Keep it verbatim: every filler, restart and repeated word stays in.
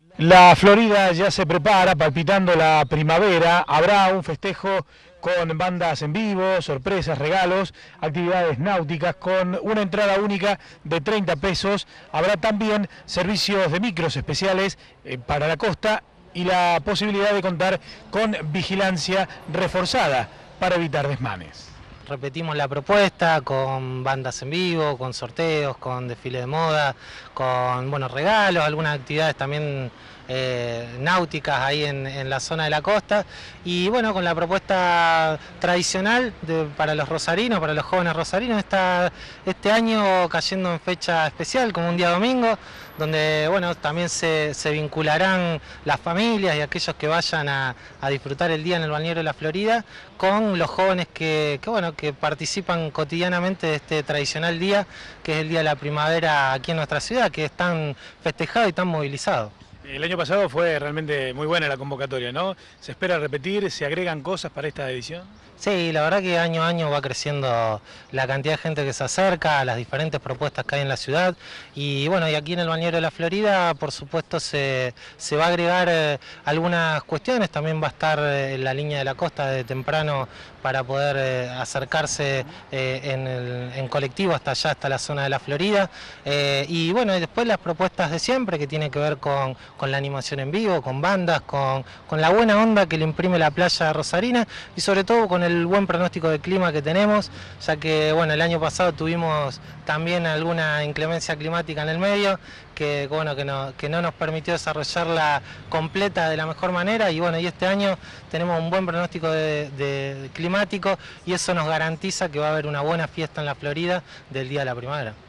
La Florida ya se prepara, palpitando la primavera. Habrá un festejo con bandas en vivo, sorpresas, regalos, actividades náuticas con una entrada única de treinta pesos. Habrá también servicios de micros especiales eh, para la costa y la posibilidad de contar con vigilancia reforzada para evitar desmanes. Repetimos la propuesta con bandas en vivo, con sorteos, con desfile de moda, con buenos regalos, algunas actividades también eh, náuticas ahí en, en la zona de la costa, y bueno, con la propuesta tradicional de, para los rosarinos, para los jóvenes rosarinos, está este año cayendo en fecha especial, como un día domingo, donde bueno, también se, se vincularán las familias y aquellos que vayan a, a disfrutar el día en el balneario de la Florida con los jóvenes que, que, bueno, que participan cotidianamente de este tradicional día, que es el Día de la Primavera aquí en nuestra ciudad, que es tan festejado y tan movilizado. El año pasado fue realmente muy buena la convocatoria, ¿no? ¿Se espera repetir? ¿Se agregan cosas para esta edición? Sí, la verdad que año a año va creciendo la cantidad de gente que se acerca a las diferentes propuestas que hay en la ciudad, y bueno, y aquí en el balneario de la Florida por supuesto se, se va a agregar eh, algunas cuestiones. También va a estar eh, la línea de la costa de temprano para poder eh, acercarse eh, en, el, en colectivo hasta allá, hasta la zona de la Florida, eh, y bueno, y después las propuestas de siempre que tienen que ver con, con la animación en vivo, con bandas, con, con la buena onda que le imprime la playa rosarina, y sobre todo con el el buen pronóstico de clima que tenemos, ya que bueno, el año pasado tuvimos también alguna inclemencia climática en el medio que bueno, que no, que no nos permitió desarrollarla completa de la mejor manera, y bueno, y este año tenemos un buen pronóstico de, de climático, y eso nos garantiza que va a haber una buena fiesta en la Florida del Día de la Primavera.